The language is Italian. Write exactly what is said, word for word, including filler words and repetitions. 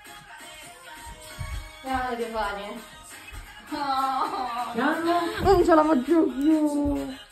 Grande pane. Oh. Non ce la faccio più.